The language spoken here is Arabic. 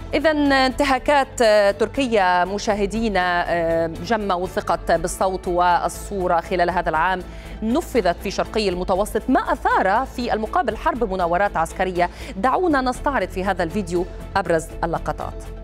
إذا انتهاكات تركيا مشاهدينا جمعوا الثقة بالصوت والصورة خلال هذا العام نفذت في شرقي المتوسط، ما أثار في المقابل حرب مناورات عسكرية. دعونا نستعرض في هذا الفيديو أبرز اللقطات.